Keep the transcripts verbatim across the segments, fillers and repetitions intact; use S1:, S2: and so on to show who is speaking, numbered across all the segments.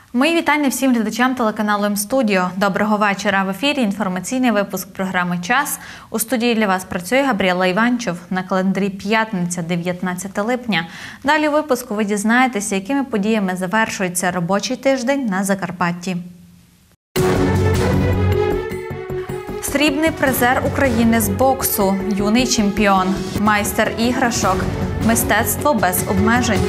S1: Мої вітання всім глядачам телеканалу М-Студіо. Доброго вечора. В ефірі інформаційний випуск програми «Час». У студії для вас працює Габріела Іванчов. На календарі п'ятниця, дев'ятнадцяте липня. Далі у випуску ви дізнаєтеся, якими подіями завершується робочий тиждень на Закарпатті. Срібний призер України з боксу, юний чемпіон, майстер іграшок, мистецтво без обмежень.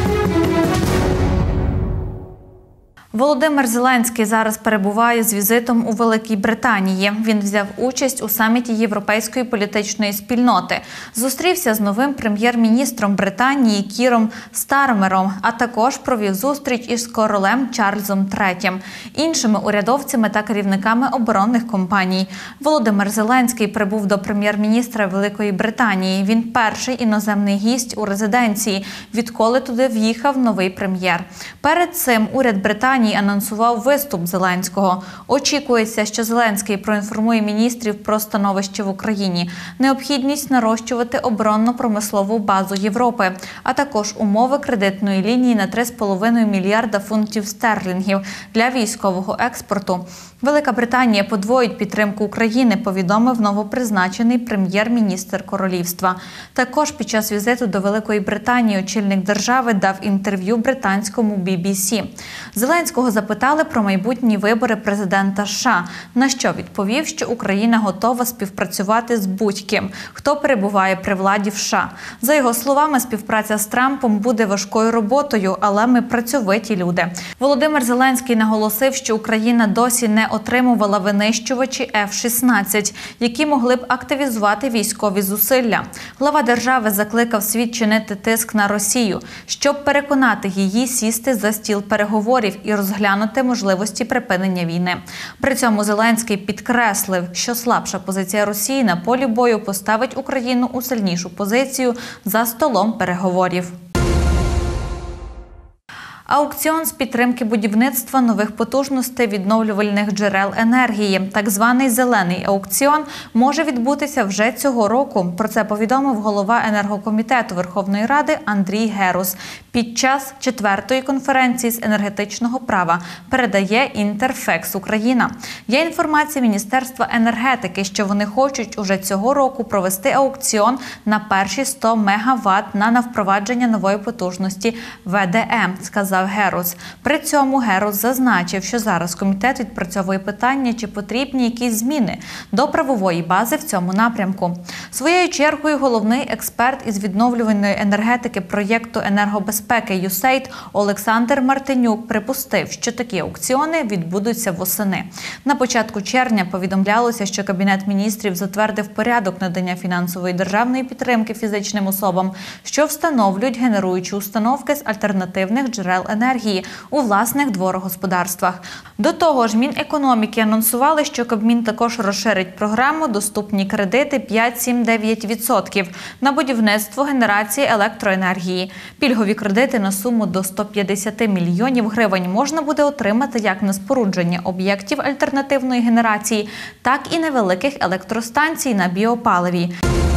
S1: Володимир Зеленський зараз перебуває з візитом у Великій Британії. Він взяв участь у саміті Європейської політичної спільноти. Зустрівся з новим прем'єр-міністром Британії Кіром Стармером, а також провів зустріч із королем Чарльзом третім, іншими урядовцями та керівниками оборонних компаній. Володимир Зеленський прибув до прем'єр-міністра Великої Британії. Він перший іноземний гість у резиденції, відколи туди в'їхав новий прем'єр. Перед цим уряд Британії анонсував виступ Зеленського. Очікується, що Зеленський проінформує міністрів про становище в Україні, необхідність нарощувати оборонно-промислову базу Європи, а також умови кредитної лінії на три з половиною мільярда фунтів стерлінгів для військового експорту. Велика Британія подвоїть підтримку України, повідомив новопризначений прем'єр-міністр королівства. Також під час візиту до Великої Британії очільник держави дав інтерв'ю британському бі бі сі. Зеленського запитали про майбутні вибори президента США, на що відповів, що Україна готова співпрацювати з будь-ким, хто перебуває при владі в США. За його словами, співпраця з Трампом буде важкою роботою, але ми працьовиті люди. Володимир Зеленський наголосив, що Україна досі не отримувала винищувачі еф шістнадцять, які могли б активізувати військові зусилля. Глава держави закликав світ чинити тиск на Росію, щоб переконати її сісти за стіл переговорів і розглянути можливості припинення війни. При цьому Зеленський підкреслив, що слабша позиція Росії на полі бою поставить Україну у сильнішу позицію за столом переговорів. Аукціон з підтримки будівництва нових потужностей відновлювальних джерел енергії, так званий «зелений аукціон», може відбутися вже цього року. Про це повідомив голова енергокомітету Верховної Ради Андрій Герус під час четвертої конференції з енергетичного права, передає Інтерфекс Україна. Є інформація Міністерства енергетики, що вони хочуть уже цього року провести аукціон на перші сто мегаватт на навпровадження нової потужності ве де е, сказав Герус. При цьому Герус зазначив, що зараз комітет відпрацьовує питання, чи потрібні якісь зміни до правової бази в цьому напрямку. Своєю чергою головний експерт із відновлювальної енергетики проєкту енергобезпеки ю сейд Олександр Мартинюк припустив, що такі аукціони відбудуться восени. На початку червня повідомлялося, що Кабінет міністрів затвердив порядок надання фінансової державної підтримки фізичним особам, що встановлюють генеруючі установки з альтернативних джерел енергії у власних дворогосподарствах. До того ж, Мінекономіки анонсували, що Кабмін також розширить програму «Доступні кредити п'ять-сім-дев'ять відсотків» на будівництво генерації електроенергії. Пільгові кредити на суму до ста п'ятдесяти мільйонів гривень можна буде отримати як на спорудження об'єктів альтернативної генерації, так і невеликих електростанцій на біопаливі.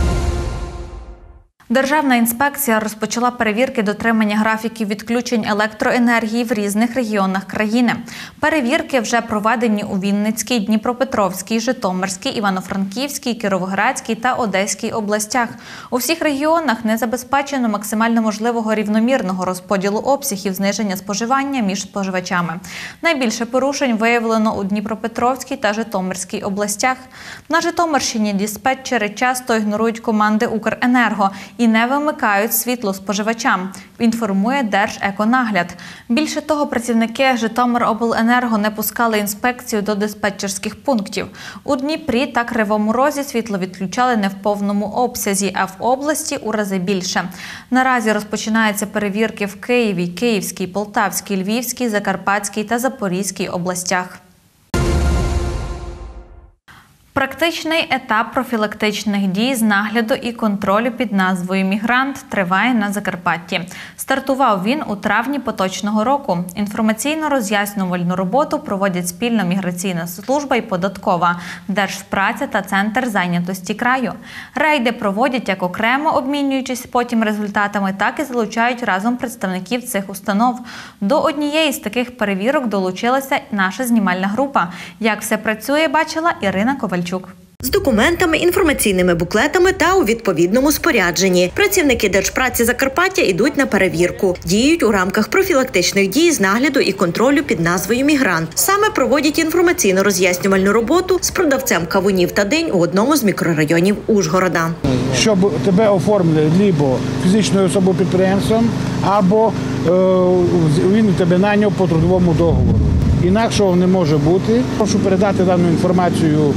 S1: Державна інспекція розпочала перевірки дотримання графіків відключень електроенергії в різних регіонах країни. Перевірки вже проведені у Вінницькій, Дніпропетровській, Житомирській, Івано-Франківській, Кіровоградській та Одеській областях. У всіх регіонах не забезпечено максимально можливого рівномірного розподілу обсягів зниження споживання між споживачами. Найбільше порушень виявлено у Дніпропетровській та Житомирській областях. На Житомирщині диспетчери часто ігнорують команди Укренерго і не вимикають світло споживачам, інформує Держеконагляд. Більше того, працівники Житомиробленерго не пускали інспекцію до диспетчерських пунктів. У Дніпрі та Кривому Розі світло відключали не в повному обсязі, а в області у рази більше. Наразі розпочинаються перевірки в Києві, Київській, Полтавській, Львівській, Закарпатській та Запорізькій областях. Практичний етап профілактичних дій з нагляду і контролю під назвою «Мігрант» триває на Закарпатті. Стартував він у травні поточного року. Інформаційно-роз'яснювальну роботу проводять спільно Міграційна служба і податкова, Держпраця та Центр зайнятості краю. Рейди проводять як окремо, обмінюючись потім результатами, так і залучають разом представників цих установ. До однієї з таких перевірок долучилася наша знімальна група. Як все працює, бачила Ірина Ковальчук.
S2: З документами, інформаційними буклетами та у відповідному спорядженні. Працівники Держпраці Закарпаття йдуть на перевірку. Діють у рамках профілактичних дій з нагляду і контролю під назвою «Мігрант». Саме проводять інформаційно-роз'яснювальну роботу з продавцем кавунів та динь у одному з мікрорайонів Ужгорода.
S3: Щоб тебе оформили либо фізичною особою підприємством, або е, він тебе найняв по трудовому договору. Інакшого не може бути. Прошу передати дану інформацію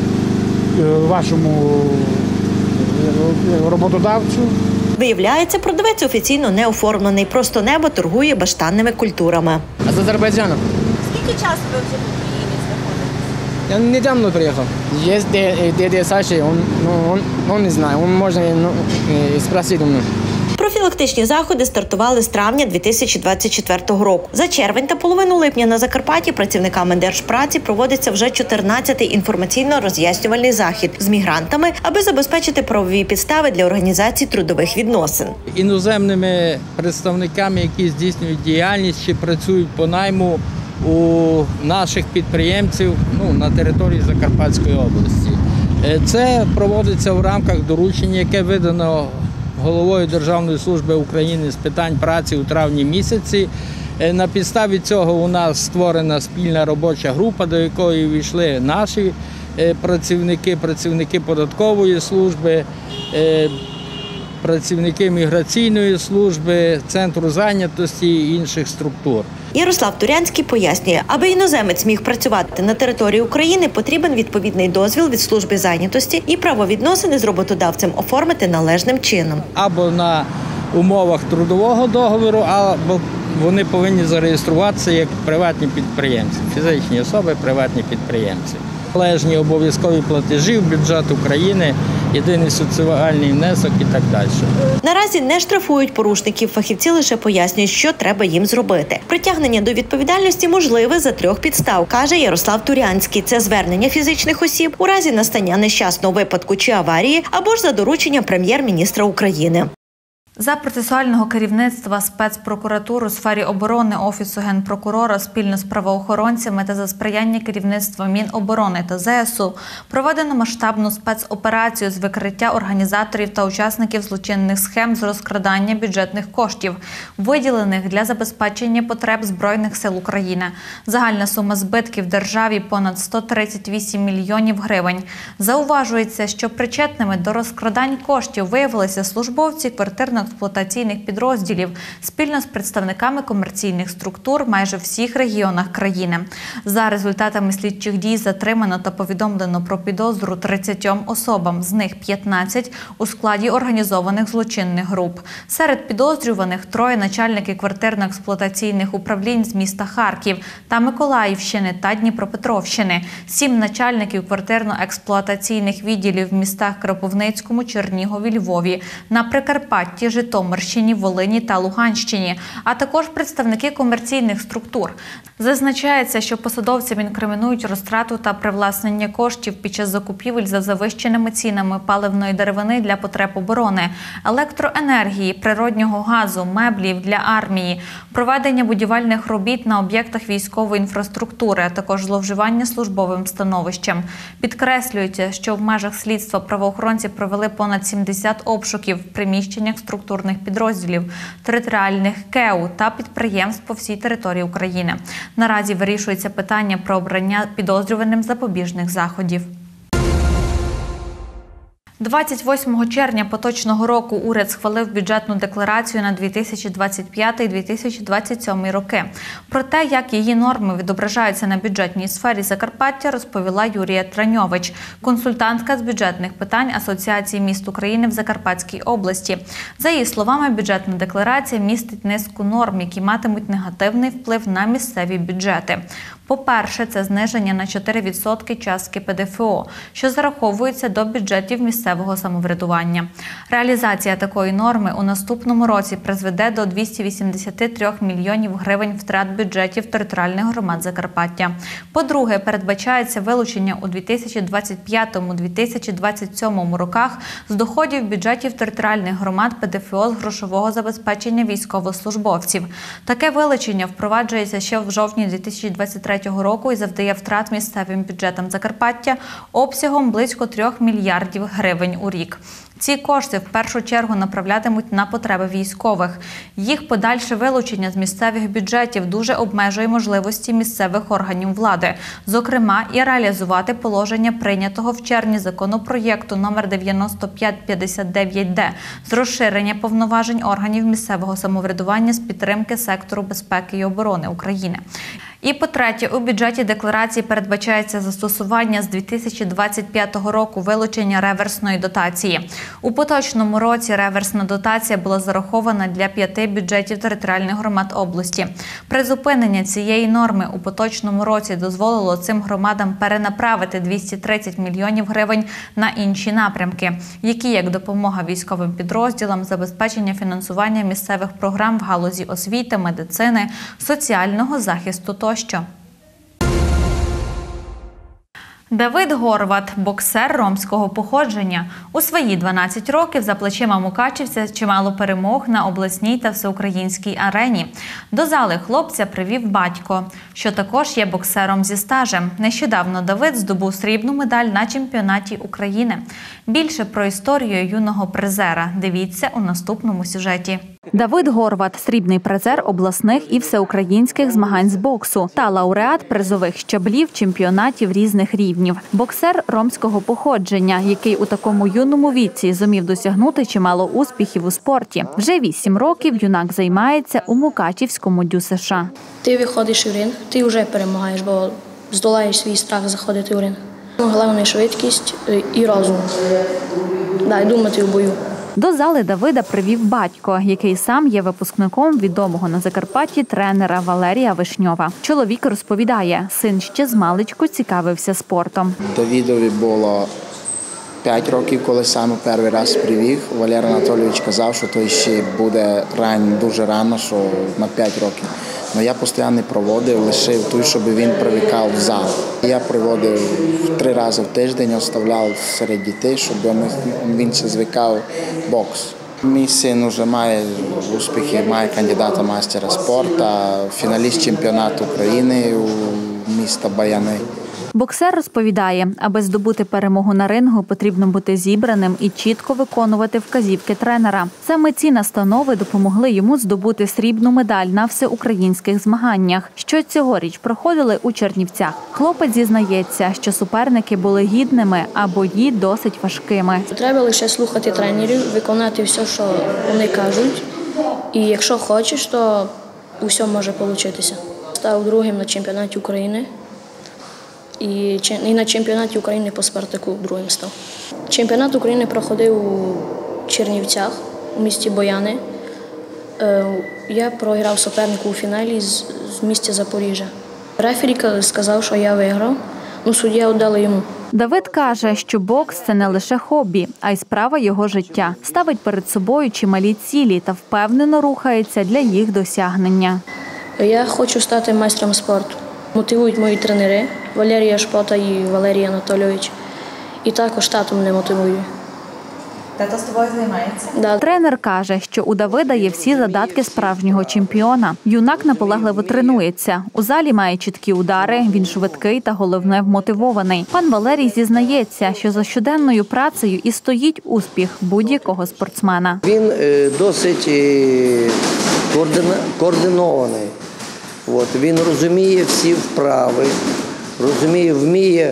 S3: вашому роботодавцю.
S2: Виявляється, продавець офіційно не оформлений, просто небо торгує баштанними культурами.
S4: А з Азербайджану?
S2: Скільки часу ви вже в Україні знаходитесь?
S4: Я недавно приїхав. Є дядя Саша, він, ну, він, він не знає, він може ну, спросити у мене.
S2: Профілактичні заходи стартували з травня дві тисячі двадцять четвертого року. За червень та половину липня на Закарпатті працівниками Держпраці проводиться вже чотирнадцятий інформаційно-роз'яснювальний захід з мігрантами, аби забезпечити правові підстави для організації трудових відносин.
S5: Іноземними представниками, які здійснюють діяльність чи працюють по найму у наших підприємців ну, на території Закарпатської області. Це проводиться в рамках доручення, яке видано головою Державної служби України з питань праці у травні місяці. На підставі цього у нас створена спільна робоча група, до якої війшли наші працівники, працівники податкової служби, працівники міграційної служби, Центру зайнятості і інших структур.
S2: Ярослав Турянський пояснює, аби іноземець міг працювати на території України, потрібен відповідний дозвіл від служби зайнятості і правовідносини з роботодавцем оформити належним чином.
S5: Або на умовах трудового договору, або вони повинні зареєструватися як приватні підприємці, фізичні особи, приватні підприємці. Належні обов'язкові платежі в бюджет України, єдиний соціальний внесок і так далі.
S2: Наразі не штрафують порушників, фахівці лише пояснюють, що треба їм зробити. Притягнення до відповідальності можливе за трьох підстав, каже Ярослав Турянський. Це звернення фізичних осіб у разі настання нещасного випадку чи аварії, або ж за дорученням прем'єр-міністра України.
S1: За процесуального керівництва спецпрокуратури у сфері оборони Офісу Генпрокурора спільно з правоохоронцями та за сприяння керівництва Міноборони та Зе Ес У проведено масштабну спецоперацію з викриття організаторів та учасників злочинних схем з розкрадання бюджетних коштів, виділених для забезпечення потреб Збройних сил України. Загальна сума збитків державі – понад сто тридцять вісім мільйонів гривень. Зауважується, що причетними до розкрадань коштів виявилися службовці квартирно експлуатаційних підрозділів спільно з представниками комерційних структур майже всіх регіонах країни. За результатами слідчих дій затримано та повідомлено про підозру тридцятьом особам, з них п'ятнадцять у складі організованих злочинних груп. Серед підозрюваних троє начальники квартирно-експлуатаційних управлінь з міста Харків та Миколаївщини та Дніпропетровщини, сім начальників квартирно-експлуатаційних відділів в містах Кропивницькому, Чернігові, Львові, на Прикарпатті, Житомирщині, Волині та Луганщині, а також представники комерційних структур. Зазначається, що посадовцям інкримінують розтрату та привласнення коштів під час закупівель за завищеними цінами паливної деревини для потреб оборони, електроенергії, природнього газу, меблів для армії, проведення будівельних робіт на об'єктах військової інфраструктури, а також зловживання службовим становищем. Підкреслюється, що в межах слідства правоохоронці провели понад сімдесят обшуків в приміщеннях структурних підрозділів, територіальних ке е у та підприємств по всій території України. Наразі вирішується питання про обрання підозрюваним запобіжних заходів. двадцять восьмого червня поточного року уряд схвалив бюджетну декларацію на дві тисячі двадцять п'ятий - дві тисячі двадцять сьомий роки. Про те, як її норми відображаються на бюджетній сфері Закарпаття, розповіла Юрія Траньович, консультантка з бюджетних питань Асоціації міст України в Закарпатській області. За її словами, бюджетна декларація містить низку норм, які матимуть негативний вплив на місцеві бюджети. По-перше, це зниження на чотири відсотки частки Пе Де Еф О, що зараховується до бюджетів місцевого самоврядування. Реалізація такої норми у наступному році призведе до двісті вісімдесят три мільйонів гривень втрат бюджетів територіальних громад Закарпаття. По-друге, передбачається вилучення у дві тисячі двадцять п'ятому - дві тисячі двадцять сьомому роках з доходів бюджетів територіальних громад Пе Де Еф О з грошового забезпечення військовослужбовців. Таке вилучення впроваджується ще в жовтні дві тисячі двадцять третього року і завдає втрат місцевим бюджетам Закарпаття обсягом близько трьох мільярдів гривень у рік. Ці кошти в першу чергу направлятимуть на потреби військових. Їх подальше вилучення з місцевих бюджетів дуже обмежує можливості місцевих органів влади, зокрема і реалізувати положення прийнятого в червні законопроєкту номер дев'яносто п'ять п'ятдесят дев'ять Д з розширення повноважень органів місцевого самоврядування з підтримки сектору безпеки і оборони України. І по-третє, у бюджеті декларації передбачається застосування з дві тисячі двадцять п'ятого року вилучення реверсної дотації. У поточному році реверсна дотація була зарахована для п'яти бюджетів територіальних громад області. Призупинення цієї норми у поточному році дозволило цим громадам перенаправити двісті тридцять мільйонів гривень на інші напрямки, які як допомога військовим підрозділам, забезпечення фінансування місцевих програм в галузі освіти, медицини, соціального захисту тощо. Давид Горват – боксер ромського походження. У свої дванадцять років за плечима мукачівця чимало перемог на обласній та всеукраїнській арені. До зали хлопця привів батько, що також є боксером зі стажем. Нещодавно Давид здобув срібну медаль на чемпіонаті України. Більше про історію юного призера дивіться у наступному сюжеті.
S6: Давид Горват – срібний призер обласних і всеукраїнських змагань з боксу та лауреат призових щаблів чемпіонатів різних рівнів. Боксер ромського походження, який у такому юному віці зумів досягнути чимало успіхів у спорті. Вже вісім років юнак займається у Мукачівському Дю США.
S7: Ти виходиш у ринг, ти вже перемагаєш, бо здолаєш свій страх заходити у ринг. Головне – швидкість і розум. Да, і думати в бою.
S6: До зали Давида привів батько, який сам є випускником відомого на Закарпатті тренера Валерія Вишньова. Чоловік розповідає, син ще змалечку цікавився спортом.
S8: Давидові було п'ять років, коли саме перший раз привів. Валерій Анатолійович казав, що то ще буде рано, дуже рано, що на п'ять років. Але я постійно проводив, лишив тут, щоб він привикав в зал. Я приводив три рази в тиждень, оставляв серед дітей, щоб він се звикав бокс. Мій син вже має успіхи, має кандидата майстера спорту, фіналіст чемпіонату України у міста Баяни.
S6: Боксер розповідає, аби здобути перемогу на рингу, потрібно бути зібраним і чітко виконувати вказівки тренера. Саме ці настанови допомогли йому здобути срібну медаль на всеукраїнських змаганнях, що цьогоріч проходили у Чернівцях. Хлопець зізнається, що суперники були гідними, а бої досить важкими.
S7: Треба лише слухати тренерів, виконати все, що вони кажуть. І якщо хочеш, то усе може вийти. Став другим на чемпіонаті України. І на чемпіонаті України по Спартаку другим став. Чемпіонат України проходив у Чернівцях, у місті Бояни. Я програв супернику у фіналі з міста Запоріжжя. Рефері сказав, що я виграв, але суддя віддали йому.
S6: Давид каже, що бокс – це не лише хобі, а й справа його життя. Ставить перед собою чималі цілі та впевнено рухається для їх досягнення.
S7: Я хочу стати майстром спорту. Мотивують мої тренери Валерія Шпота і Валерій Анатолійович. І також тато мене мотивує.
S1: Тато з тобою займається?
S7: Да.
S6: Тренер каже, що у Давида є всі задатки справжнього чемпіона. Юнак наполегливо тренується. У залі має чіткі удари, він швидкий та, головне, вмотивований. Пан Валерій зізнається, що за щоденною працею і стоїть успіх будь-якого спортсмена.
S9: Він досить координований. От, він розуміє всі вправи, розуміє, вміє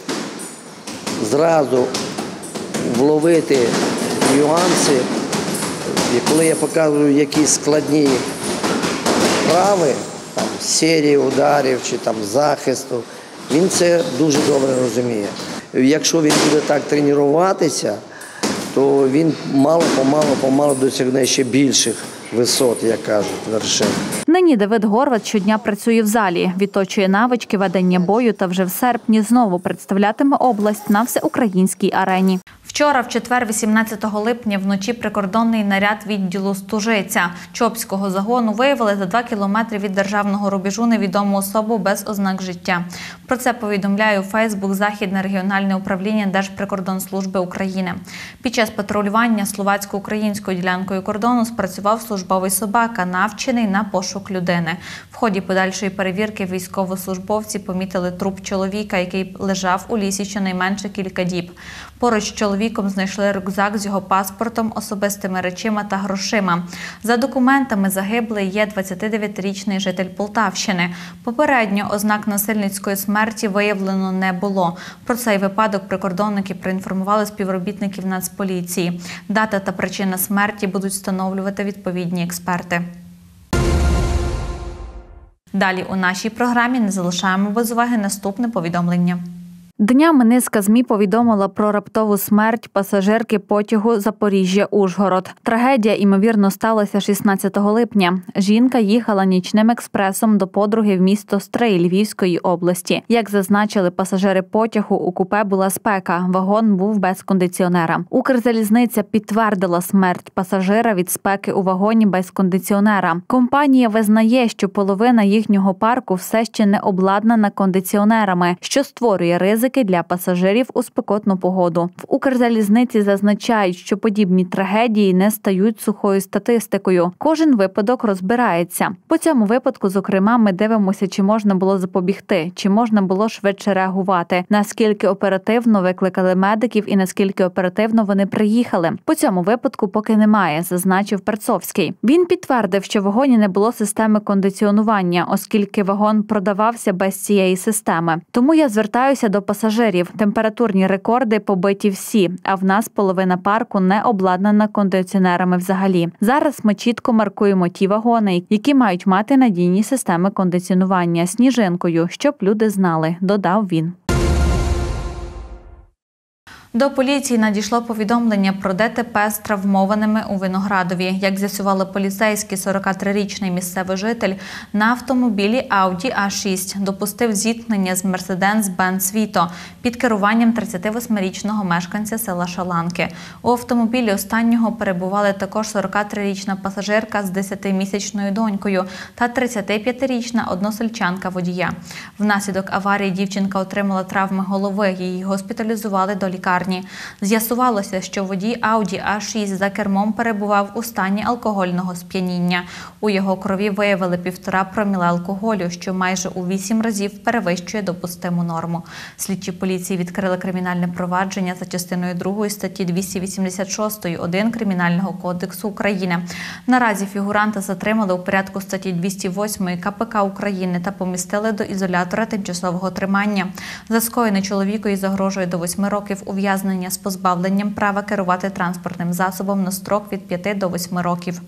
S9: зразу вловити нюанси. І коли я показую якісь складні вправи, там, серії ударів чи там, захисту, він це дуже добре розуміє. Якщо він буде так тренуватися, то він мало-помалу помалу досягне ще більших висот, як кажуть, вершин.
S6: Нині Давид Горват щодня працює в залі, відточує навички ведення бою та вже в серпні знову представлятиме область на всеукраїнській арені.
S1: Вчора, в четвер, вісімнадцятого липня, вночі прикордонний наряд відділу Стужиця Чопського загону виявили за два кілометри від державного рубежу невідому особу без ознак життя. Про це повідомляє у Фейсбук Західне регіональне управління Держприкордонслужби України. Під час патрулювання словацько-українською ділянкою кордону спрацював службовий собака, навчений на пошук людини. В ході подальшої перевірки військовослужбовці помітили труп чоловіка, який лежав у лісі щонайменше кілька діб. Поруч з чоловіком знайшли рюкзак з його паспортом, особистими речима та грошима. За документами загиблий є двадцятидев'ятирічний житель Полтавщини. Попередньо ознак насильницької смерті виявлено не було. Про цей випадок прикордонники проінформували співробітників Нацполіції. Дата та причина смерті будуть встановлювати відповідні експерти. Далі у нашій програмі не залишаємо без уваги наступне повідомлення.
S6: Днями низка ЗМІ повідомила про раптову смерть пасажирки потягу Запоріжжя-Ужгород. Трагедія, ймовірно, сталася шістнадцятого липня. Жінка їхала нічним експресом до подруги в місто Стрий Львівської області. Як зазначили пасажири потягу, у купе була спека, вагон був без кондиціонера. Укрзалізниця підтвердила смерть пасажира від спеки у вагоні без кондиціонера. Компанія визнає, що половина їхнього парку все ще не обладнана кондиціонерами, що створює ризик для пасажирів у спекотну погоду. В Укрзалізниці зазначають, що подібні трагедії не стають сухою статистикою. Кожен випадок розбирається. По цьому випадку, зокрема, ми дивимося, чи можна було запобігти, чи можна було швидше реагувати, наскільки оперативно викликали медиків і наскільки оперативно вони приїхали. По цьому випадку поки немає, зазначив Перцовський. Він підтвердив, що в вагоні не було системи кондиціонування, оскільки вагон продавався без цієї системи. Тому я звертаюся до пасажирів. Пасажирів. Температурні рекорди побиті всі, а в нас половина парку не обладнана кондиціонерами взагалі. Зараз ми чітко маркуємо ті вагони, які мають мати надійні системи кондиціонування сніжинкою, щоб люди знали, додав він.
S1: До поліції надійшло повідомлення про ДТП з травмованими у Виноградові. Як з'ясували поліцейські, сорокатрирічний місцевий житель на автомобілі Audi а шість допустив зіткнення з Mercedes-Benz Vito під керуванням тридцятивосьмирічного мешканця села Шаланки. У автомобілі останнього перебували також сорокатрирічна пасажирка з десятимісячною донькою та тридцятип'ятирічна односельчанка водія. Внаслідок аварії дівчинка отримала травми голови, її госпіталізували до лікарні. З'ясувалося, що водій Audi а шість за кермом перебував у стані алкогольного сп'яніння. У його крові виявили півтора проміле алкоголю, що майже у вісім разів перевищує допустиму норму. Слідчі поліції відкрили кримінальне провадження за частиною другої статті двісті вісімдесят шість один Кримінального кодексу України. Наразі фігуранта затримали у порядку статті двісті вісім КПК України та помістили до ізолятора тимчасового тримання. За скоєне чоловікові загрожує до восьми років ув'язнення з позбавленням права керувати транспортним засобом на строк від п'яти до восьми років.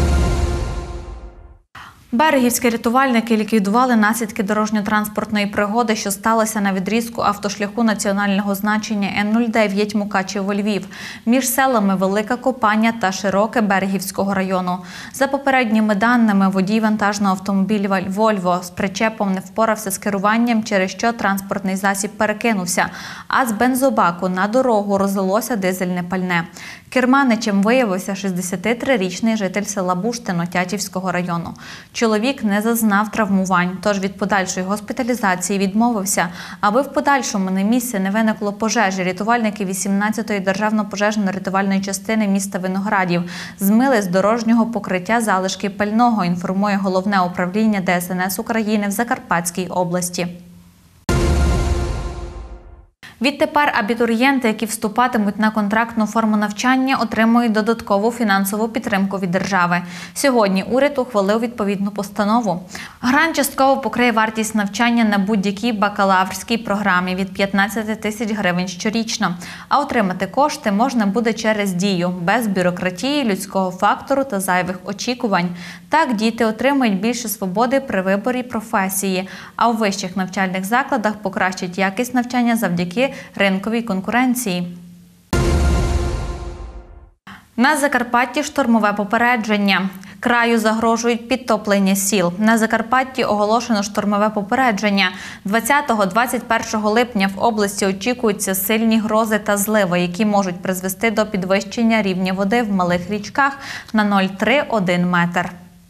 S1: Берегівські рятувальники ліквідували наслідки дорожньо-транспортної пригоди, що сталося на відрізку автошляху національного значення Н нуль дев'ять Мукачево-Львів між селами Велика Копання та Широке Берегівського району. За попередніми даними, водій вантажного автомобіля «Вольво» з причепом не впорався з керуванням, через що транспортний засіб перекинувся, а з бензобаку на дорогу розлилося дизельне пальне. Керманичем виявився шістдесятитрирічний житель села Буштино Тячівського району. Чоловік не зазнав травмувань, тож від подальшої госпіталізації відмовився. Аби в подальшому на місці не виникло пожежі, рятувальники вісімнадцятої державно-пожежно-рятувальної частини міста Виноградів змили з дорожнього покриття залишки пального, інформує Головне управління Де Ес Ен Ес України в Закарпатській області. Відтепер абітурієнти, які вступатимуть на контрактну форму навчання, отримують додаткову фінансову підтримку від держави. Сьогодні уряд ухвалив відповідну постанову. Грант частково покриє вартість навчання на будь-якій бакалаврській програмі від п'ятнадцяти тисяч гривень щорічно. А отримати кошти можна буде через Дію, без бюрократії, людського фактору та зайвих очікувань. Так діти отримують більше свободи при виборі професії, а у вищих навчальних закладах покращать якість навчання завдяки ринковій конкуренції. На Закарпатті штормове попередження. Краю загрожують підтоплення сіл. На Закарпатті оголошено штормове попередження. двадцятого - двадцять першого липня в області очікуються сильні грози та зливи, які можуть призвести до підвищення рівня води в малих річках на нуль цілих три десятих - один метр.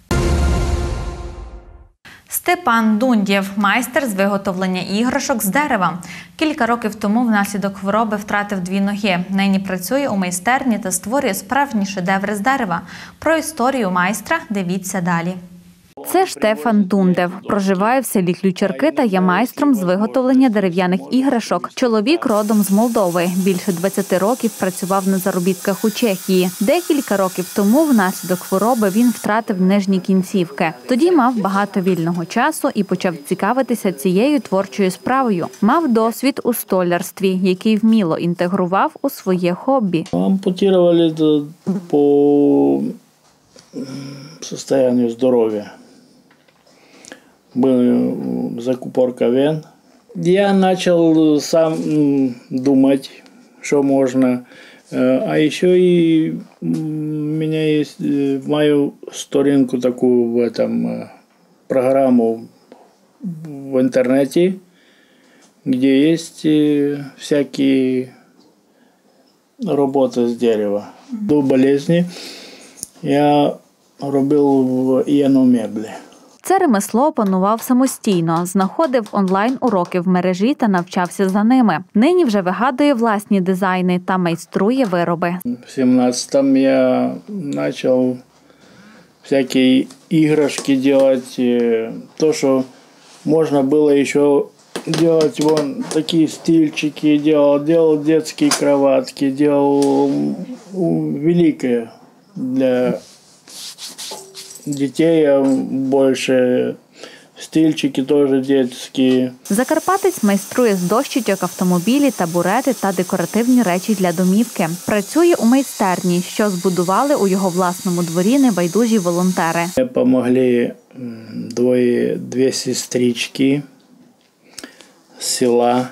S1: Степан Дундєв – майстер з виготовлення іграшок з дерева. Кілька років тому внаслідок хвороби втратив дві ноги. Нині працює у майстерні та створює справжні шедеври з дерева. Про історію майстра дивіться далі.
S6: Це Штефан Дундєв. Проживає в селі Ключарки та є майстром з виготовлення дерев'яних іграшок. Чоловік родом з Молдови. Більше двадцяти років працював на заробітках у Чехії. Декілька років тому внаслідок хвороби він втратив нижні кінцівки. Тоді мав багато вільного часу і почав цікавитися цією творчою справою. Мав досвід у столярстві, який вміло інтегрував у своє хобі.
S10: Ампутировали по состоянию здоровья. Была закупорка вен. Я начал сам думать, что можно. А еще и у меня есть в мою сторінку такую в этом программу в интернете, где есть всякие работы с дерева. До болезни я робив в єномеблі.
S6: Це ремесло опанував самостійно, знаходив онлайн-уроки в мережі та навчався за ними. Нині вже вигадує власні дизайни та майструє вироби.
S10: В сімнадцятому я почав всякі іграшки робити, то, що можна було ще делать вон такие стильчики, делал, делал детские кроватки, делал великое для детей, а больше стильчики тоже детские.
S6: Закарпатець майструє з дощечок автомобілі, табурети та декоративні речі для домівки. Працює у майстерні, що збудували у його власному дворі небайдужі волонтери.
S10: Мені допомогли двоє, дві сестрички з села,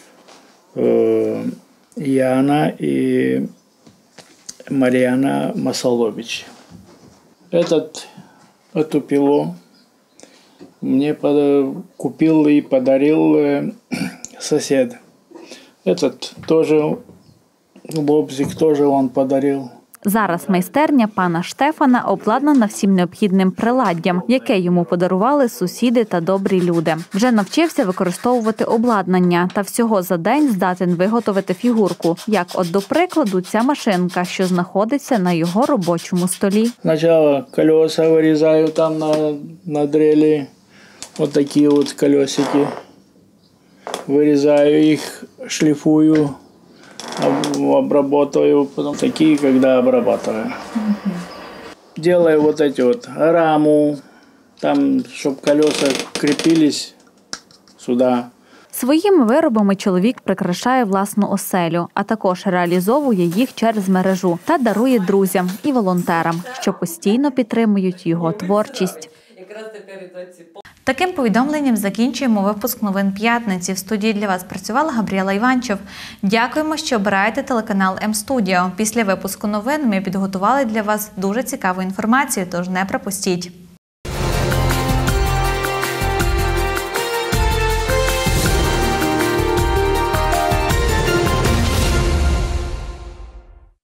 S10: Яна и Марьяна Масалович. Этот, эту пилу мне купил и подарил сосед. Этот тоже, лобзик тоже он подарил.
S6: Зараз майстерня пана Штефана обладнана всім необхідним приладдям, яке йому подарували сусіди та добрі люди. Вже навчився використовувати обладнання та всього за день здатен виготовити фігурку. Як от до прикладу ця машинка, що знаходиться на його робочому столі.
S10: Спочатку колеса вирізаю там на, на дрелі, ось такі от колесики. Вирізаю їх, шліфую. Обработаю, потом такие, когда обрабатываю. Mm-hmm. Делаю вот эти вот раму, там, чтобы колеса крепились сюда.
S6: Своїми виробами чоловік прикрашає власну оселю, а також реалізовує їх через мережу та дарує друзям і волонтерам, що постійно підтримують його творчість.
S1: Таким повідомленням закінчуємо випуск новин п'ятниці. В студії для вас працювала Габріела Іванчев. Дякуємо, що обираєте телеканал М-студіо. Після випуску новин ми підготували для вас дуже цікаву інформацію, тож не пропустіть.